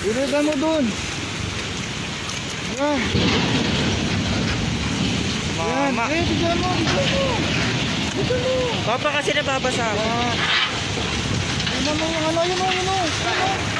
Iligan mo dun. Yan. Yan. Mama. Tignan mo. Tignan mo. Tignan mo. Papa kasi nababasa ako. Tignan mo yung ano. Yun o.